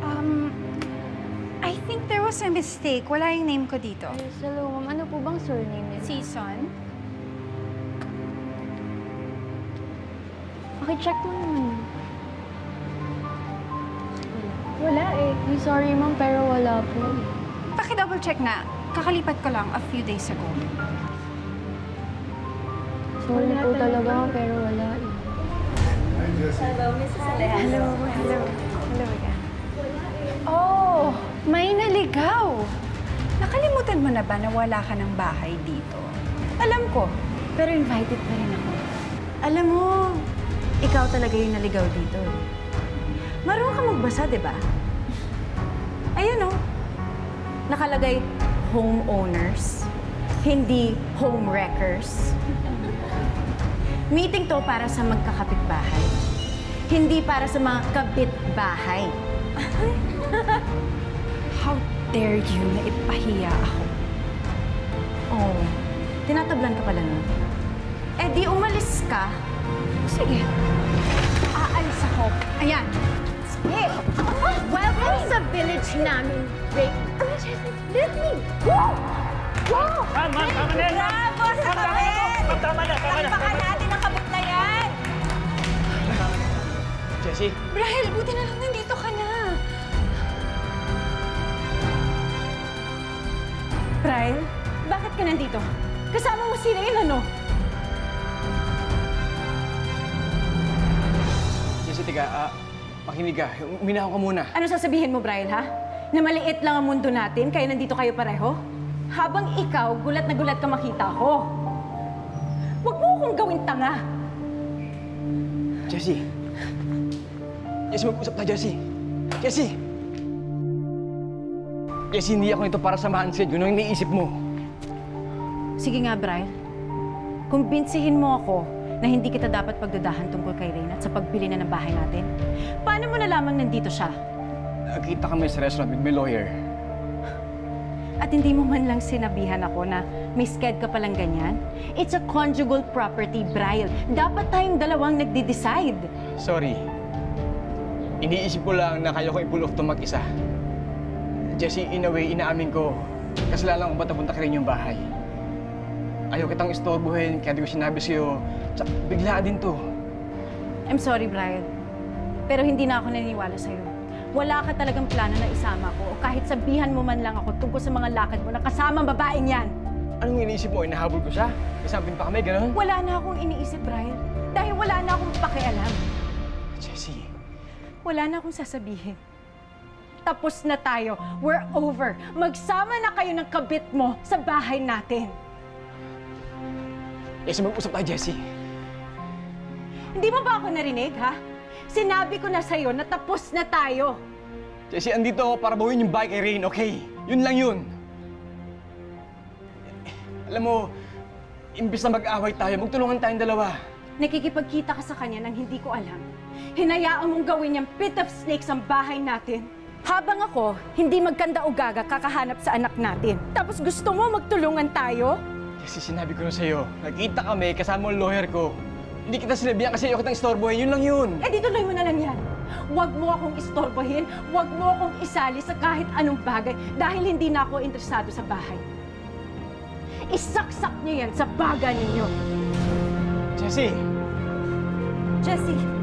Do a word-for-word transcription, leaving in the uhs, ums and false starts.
Um, I think there was a mistake. Wala yung name ko dito. Yes, hello, ma'am. Ano po bang surname nila? Season? Paki-check mo naman. Wala eh. I'm sorry, ma'am, pero wala po. Paki-double check na. Kakalipat ko lang a few days ago. Sorry po talaga, pero wala eh. Hello, Missus Alejandro. Hello, hello. Hello again. Oh, may naligaw. Nakalimutan mo na ba na wala ka ng bahay dito? Alam ko, pero invited pa rin ako. Alam mo, ikaw talaga yung naligaw dito. Eh. Marunong ka magbasa, di ba? Ayan o. Nakalagay, homeowners, hindi home wreckers. Meeting to para sa magkakapitbahay. Hindi para sa mga kabitbahay. How dare you na ipahiya ako? Oh, tinatablan ka pala nun. Eh di umalis ka. Sige. Aalis ako. Ayan. Hey! Welcome sa village namin, Rick. Let me go! Go! Ma'am, ma'am, tama na yan, ma'am. Bravo sa kabit! Ma'am, tama na, tama na. Takpakan natin ang kabit na yan! Jessie, Brahel, buti na lang nandito ka na. Brian, bakit ka nandito? Kasama mo si Rain, ano? Jessie, tiga, ah, makinig ka. Uminaw ka muna. Ano sasabihin mo, Brian, ha? Na maliit lang ang mundo natin, kaya nandito kayo pareho? Habang ikaw, gulat na gulat ka makita ko. Huwag mo akong gawing tanga. Jessie. Jessie, mag-usap na, Jessie. Jessie! Jessie, hindi ako nito para samahan sa'yo. Yun ang iniisip mo. Sige nga, Brian. Kumbinsihin mo ako na hindi kita dapat pagdudahan tungkol kay Rain at sa pagbili na ng bahay natin. Paano mo nalamang nandito siya? Nakita kami sa restaurant with my lawyer. At hindi mo man lang sinabihan ako na may sked ka palang ganyan? It's a conjugal property, Brian. Dapat tayong dalawang nagde-decide. Sorry. Iniisip ko lang na kaya ko i-pull off to mag-isa. Jessie, in a way, inaamin ko, kasalanan ko ba't napunta ka rin yung bahay. Ayaw kitang istorbohin, kaya di ko sinabi sa'yo. Tsaka, biglaan din to. I'm sorry, Brian. Pero hindi na ako naniniwala sa'yo. Wala ka talagang plano na isama ko o kahit sabihan mo man lang ako tungkol sa mga lakad mo na kasama ang babaeng yan. Anong iniisip mo? Inahabol ko siya? Isampin pa kami, gano'n? Wala na akong iniisip, Brian. Dahil wala na akong pakialam. Jessie. Wala na akong sasabihin. Tapos na tayo. We're over. Magsama na kayo ng kabit mo sa bahay natin. Jessie, mag-usap tayo, Jessie. Hindi mo ba ako narinig, ha? Sinabi ko na sa'yo na tapos na tayo. Jessie, andito ako para bawin yung bike kay Rain, okay? Yun lang yun. Alam mo, imbis na mag-away tayo, magtulungan tayong dalawa. Nakikipagkita ka sa kanya nang hindi ko alam. Hinayaan mong gawin yung pit of snakes ang bahay natin. Habang ako, hindi magkanda o gaga kakahanap sa anak natin. Tapos gusto mo magtulungan tayo? Kasi sinabi ko na sa'yo, nagkita kami kasama ang lawyer ko. Hindi kita sinabihan kasi ayaw kitang istorbohin, yun lang yun. Eh di tuloy mo na lang yan. Huwag mo akong istorbohin, huwag mo akong isali sa kahit anong bagay dahil hindi na ako interesado sa bahay. Isaksak niyo yan sa baga ninyo. Jessie! Jessie,